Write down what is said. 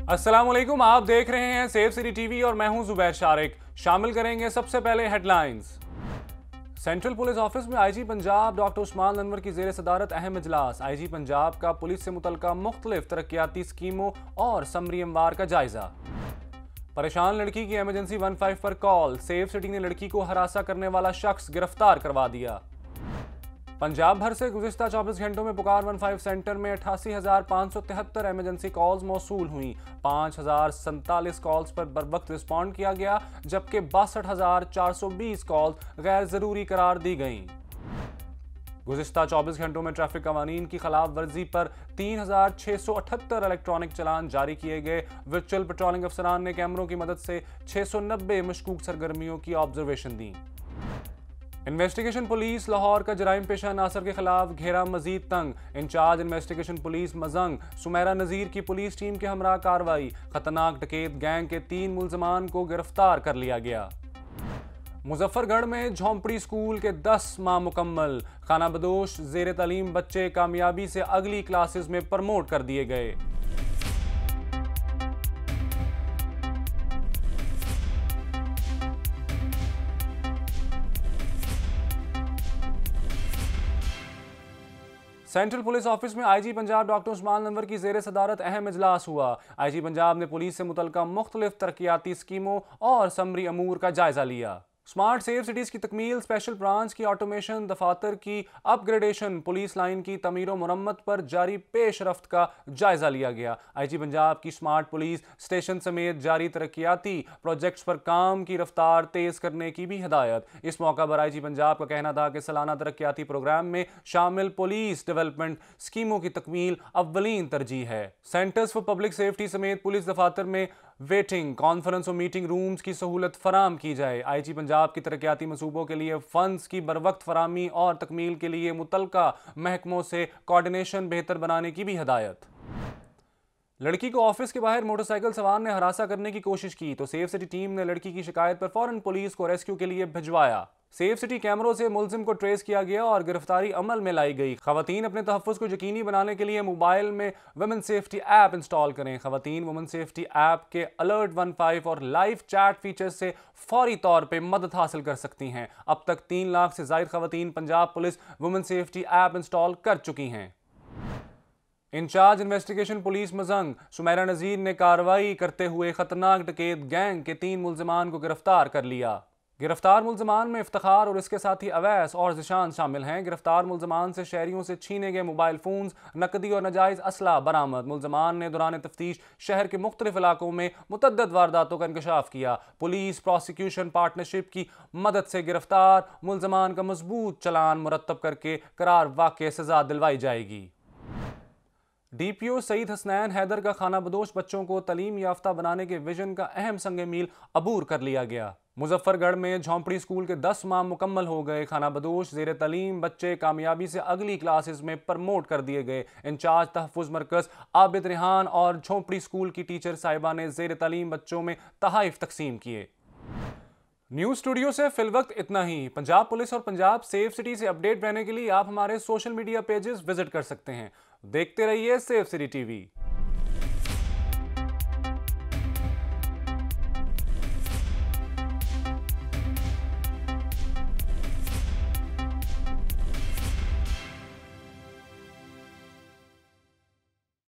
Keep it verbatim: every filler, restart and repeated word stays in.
अस्सलाम वालेकुम, आप देख रहे हैं सेफ सिटी टीवी और मैं हूं जुबैर शारिक। शामिल करेंगे सबसे पहले हेडलाइंस। सेंट्रल पुलिस ऑफिस में आईजी पंजाब डॉक्टर उस्मान अनवर की जेर सदारत अहम इजलास। आईजी पंजाब का पुलिस से मुतल्लिका मुख्तलिफ तरक्याती स्कीमों और समरी अमवार का जायजा। परेशान लड़की की इमरजेंसी वन फाइव पर कॉल, सेफ सिटी ने लड़की को हरासा करने वाला शख्स गिरफ्तार करवा दिया। पंजाब भर से गुज़िश्ता चौबीस घंटों में पुकार वन फाइव सेंटर में अठासी हजार पाँच सौ तिहत्तर एमरजेंसी कॉल्स मौसूल हुई। पाँच हजार सैंतालीस कॉल्स पर बर वक्त रिस्पॉन्ड किया गया, जबकि बासठ हजार चार सौ बीस कॉल्स गैर जरूरी करार दी गईं। गुज़िश्ता चौबीस घंटों में ट्रैफिक कवानीन की खिलाफ वर्जी पर तीन हजार छः सौ अठहत्तर इलेक्ट्रॉनिक चलान जारी किए गए। वर्चुअल पेट्रोलिंग अफसरान ने कैमरों की मदद से छः सौ नब्बे मशकूक सरगर्मियों की ऑब्जर्वेशन दी। इन्वेस्टिगेशन पुलिस लाहौर का जराइम पेशा नासर के खिलाफ घेरा मजीद तंग। Incharge investigation police Mozang Sumera Nazir की पुलिस टीम के हमरा कार्रवाई। खतरनाक डकैत गैंग के तीन मुलजमान को गिरफ्तार कर लिया गया। मुजफ्फरगढ़ में झोंपड़ी स्कूल के दस माह मुकम्मल। खाना बदोश जेर तालीम बच्चे कामयाबी से अगली क्लासेस में प्रमोट कर दिए गए। सेंट्रल पुलिस ऑफिस में आईजी पंजाब डॉक्टर उस्मान अनवर की जेर सदारत अहम इजलास हुआ। आईजी पंजाब ने पुलिस से मुतल्लिका मुख्तलिफ तरक्याती स्कीमों और समरी अमूर का जायजा लिया। स्मार्ट सेफ सिटीज की तकमील, स्पेशल ब्रांच की ऑटोमेशन, दफातर की अपग्रेडेशन, पुलिस लाइन की तमीर व मुरम्मत पर जारी पेश रफ्त का जायजा लिया गया। आईजी पंजाब की स्मार्ट पुलिस स्टेशन समेत जारी तरक्याती प्रोजेक्ट्स पर काम की रफ्तार तेज करने की भी हिदायत। इस मौका पर आईजी पंजाब का कहना था कि सालाना तरक्याती प्रोग्राम में शामिल पुलिस डेवलपमेंट स्कीमों की तकमील अव्वलीन तरजीह है। सेंटर्स फॉर पब्लिक सेफ्टी समेत पुलिस दफातर में वेटिंग, कॉन्फ्रेंस और मीटिंग रूम्स की सहूलत फराम की जाए। आईजी पंजाब की तरक्याती मनसूबों के लिए फंड्स की बरवक्त फरामी और तकमील के लिए मुतल्लिका महकमों से कोऑर्डिनेशन बेहतर बनाने की भी हिदायत। लड़की को ऑफिस के बाहर मोटरसाइकिल सवार ने हरासा करने की कोशिश की तो सेफ सिटी टीम ने लड़की की शिकायत पर फौरन पुलिस को रेस्क्यू के लिए भिजवाया। सेफ सिटी कैमरों से मुलजिम को ट्रेस किया गया और गिरफ्तारी अमल में लाई गई। खवातीन अपने तहफ़्फ़ुज़ को यकीनी बनाने के लिए मोबाइल में वुमेन सेफ्टी ऐप इंस्टॉल करें। खवातीन वुमेन सेफ्टी ऐप के अलर्ट वन फाइव और लाइव चैट फीचर्स से फौरी तौर पर मदद हासिल कर सकती हैं। अब तक तीन लाख से ज़ायद खवातीन Punjab police women safety app install कर चुकी हैं। Incharge investigation police Mozang Sumera Nazir ने कार्रवाई करते हुए खतरनाक डकैत गैंग के तीन मुलजमान को गिरफ्तार कर लिया। गिरफ्तार मुलजमान में इफ्तिखार और इसके साथी अवैस और जिशान शामिल हैं। गिरफ्तार मुलजमान से शहरियों से छीने गए मोबाइल फोन्स, नकदी और नाजायज असला बरामद। मुलजमान ने दौरान तफ्तीश शहर के मुख्तलिफ इलाकों में मुतअद्दिद वारदातों का इंकशाफ किया। पुलिस प्रोसिक्यूशन पार्टनरशिप की मदद से गिरफ्तार मुलजमान का मजबूत चलान मुरतब करके करार वाक़े सजा दिलवाई जाएगी। डीपीओ सईद हसनैन हैदर का खाना बदोश बच्चों को तलीम याफ्ता बनाने के विजन का अहम संग मील अबूर कर लिया गया। मुजफ्फरगढ़ में झोंपड़ी स्कूल के दस माह मुकम्मल हो गए। खाना बदोश जेर तालीम बच्चे कामयाबी से अगली क्लासेस में प्रमोट कर दिए गए। इंचार्ज तहफ़्फ़ुज़ मरकज़ आबिद रिहान और झोंपड़ी स्कूल की टीचर साहिबा ने जेर तालीम बच्चों में तहाइफ तकसीम किए। न्यूज़ स्टूडियो से फिलवक्त इतना ही। पंजाब पुलिस और पंजाब सेफ सिटी से अपडेट रहने के लिए आप हमारे सोशल मीडिया पेजेस विजिट कर सकते हैं। देखते रहिए सेफ सिटी टीवी।